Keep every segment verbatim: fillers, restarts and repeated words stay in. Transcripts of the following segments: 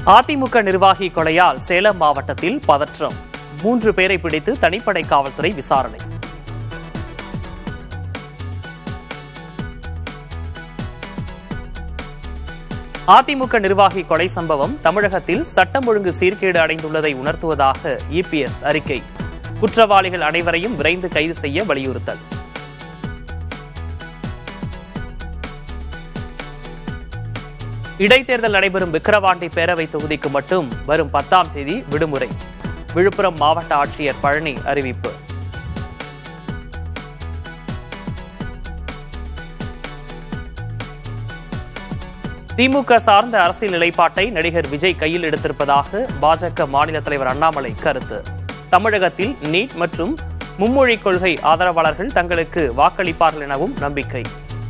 அதிமுக நிர்வாகி கொலையால் சேலம் மாவட்டத்தில் பதற்றம். மூன்று பேரை பிடித்து தனிப்படை காவல்துறை விசாரணை. அதிமுக நிர்வாகி கொலை சம்பவம் தமிழகத்தில் சட்டம் ஒழுங்கு சீர்கேடு அடைந்துள்ளதை உணர்த்துவதாக இபிஎஸ் அறிக்கை. குற்றவாளிகள் அனைவரையும் விரைந்து கைது செய்ய வலியுறுத்தல். இடைத்தேர்தல் நடைபெறும் விக்கிரவாண்டி பேரவை தொகுதிக்கு மட்டும் வரும் பத்தாம் தேதி விடுமுறை. விழுப்புரம் மாவட்ட ஆட்சியர் பழனி அறிவிப்பு. திமுக சார்ந்த அரசியல் நிலைப்பாட்டை நடிகர் விஜய் கையில் எடுத்திருப்பதாக பாஜக மாநில தலைவர் அண்ணாமலை கருத்து. தமிழகத்தில் நீட் மற்றும் மும்மொழி கொள்கை ஆதரவாளர்கள் தங்களுக்கு வாக்களிப்பார்கள் எனவும் நம்பிக்கை.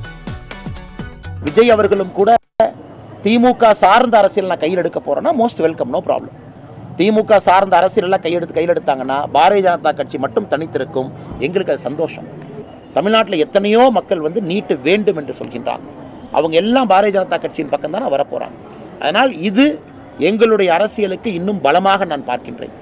விஜய் அவர்களும் கூட திமுக சார்ந்த அரசியல் நான் கையில் எடுக்க போறேன்னா most welcome, no problem. DMK சார்ந்த அரசியல் எல்லாம் கையெடுத்து கையில் எடுத்தாங்கன்னா பாரதிய ஜனதா கட்சி மட்டும் தனித்திருக்கும். எங்களுக்கு அது சந்தோஷம். தமிழ்நாட்டில் எத்தனையோ மக்கள் வந்து நீட்டு வேண்டும் என்று சொல்கின்றாங்க. அவங்க எல்லாம் பாரதிய ஜனதா கட்சியின் பக்கம் தானே வரப்போறாங்க. அதனால் இது எங்களுடைய அரசியலுக்கு இன்னும் பலமாக நான் பார்க்கின்றேன்.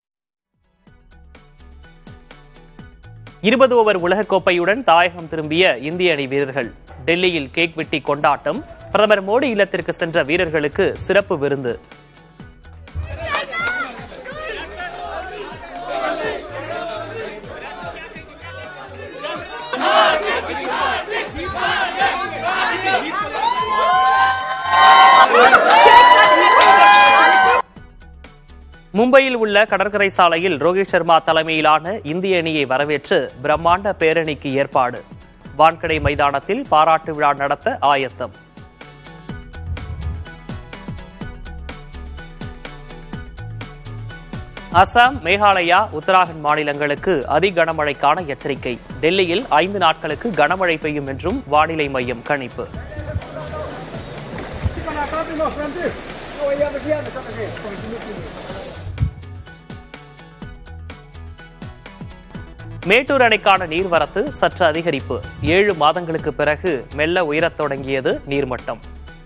இருபது ஓவர் உலகக்கோப்பையுடன் தாயகம் திரும்பிய இந்திய அணி வீரர்கள். டெல்லியில் கேக் வெட்டி கொண்டாட்டம். பிரதமர் மோடி இல்லத்திற்கு சென்ற வீரர்களுக்கு சிறப்பு விருந்து. மும்பையில் உள்ள கடற்கரை சாலையில் ரோஹித் சர்மா தலைமையிலான இந்திய அணியை வரவேற்று பிரம்மாண்ட பேரணிக்கு ஏற்பாடு. வான்கடை மைதானத்தில் பாராட்டு விழா நடத்த ஆயத்தம். அசாம், மேகாலயா, உத்தராகண்ட் மாநிலங்களுக்கு அதி கனமழைக்கான எச்சரிக்கை. டெல்லியில் ஐந்து நாட்களுக்கு கனமழை பெய்யும் என்றும் வானிலை மையம் கணிப்பு. மேட்டூர் அணைக்கான நீர்வரத்து சற்று அதிகரிப்பு. ஏழு மாதங்களுக்கு பிறகு மெல்ல உயரத் தொடங்கியது நீர்மட்டம்.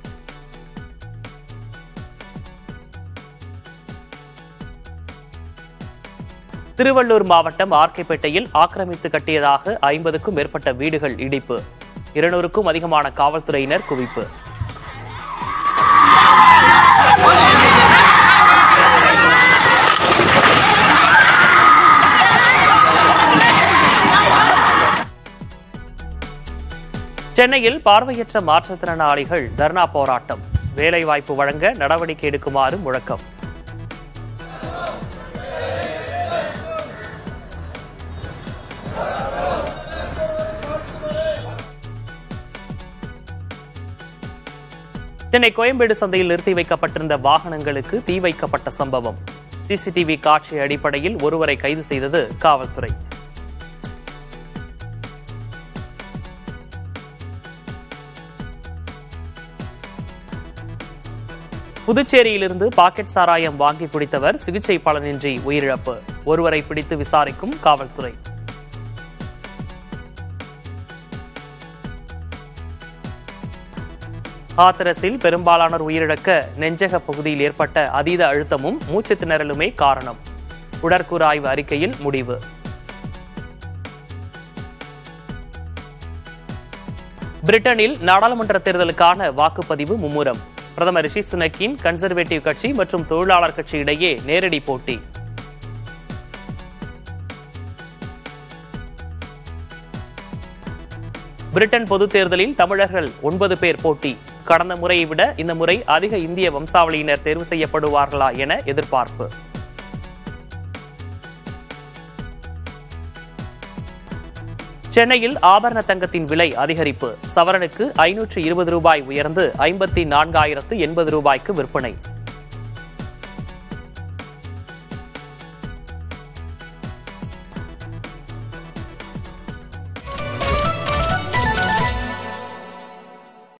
திருவள்ளூர் மாவட்டம் ஆர்கேபேட்டையில் ஆக்கிரமித்து கட்டியதாக ஐம்பதுக்கும் மேற்பட்ட வீடுகள் இடிப்பு. இருநூறுக்கும் அதிகமான காவல்துறையினர் குவிப்பு. சென்னையில் பார்வையற்ற மாற்றுத்திறனாளிகள் தர்ணா போராட்டம். வேலைவாய்ப்பு வழங்க நடவடிக்கை எடுக்குமாறு முழக்கம். சென்னை கோயம்பேடு சந்தையில் நிறுத்தி வைக்கப்பட்டிருந்த வாகனங்களுக்கு தீ வைக்கப்பட்ட சம்பவம். சிசிடிவி காட்சி அடிப்படையில் ஒருவரை கைது செய்தது காவல்துறை. புதுச்சேரியிலிருந்து பாக்கெட் சாராயம் வாங்கி குடித்தவர் சிகிச்சை பலனின்றி உயிரிழப்பு. ஒருவரை பிடித்து விசாரிக்கும் காவல்துறை. ஹாத்ரஸில் பெரும்பாலானோர் உயிரிழக்க நெஞ்சக பகுதியில் ஏற்பட்ட அதீத அழுத்தமும் மூச்சு திணறலுமே காரணம். உடற்கூறு அறிக்கையில் முடிவு. பிரிட்டனில் நாடாளுமன்ற தேர்தலுக்கான வாக்குப்பதிவு மும்முரம். பிரதமர் ரிஷி சுனக்கின் கன்சர்வேட்டிவ் கட்சி மற்றும் தொழிலாளர் கட்சி இடையே நேரடி போட்டி. பிரிட்டன் பொதுத் தேர்தலில் தமிழர்கள் ஒன்பது பேர் போட்டி. கடந்த முறையை விட இந்த முறை அதிக இந்திய வம்சாவளியினர் தேர்வு செய்யப்படுவார்களா என எதிர்பார்ப்பு. சென்னையில் ஆபரண தங்கத்தின் விலை அதிகரிப்பு. சவரனுக்கு ஐநூற்று இருபது ரூபாய் உயர்ந்து ஐம்பத்தி நான்காயிரத்து எண்பது ரூபாய்க்கு விற்பனை.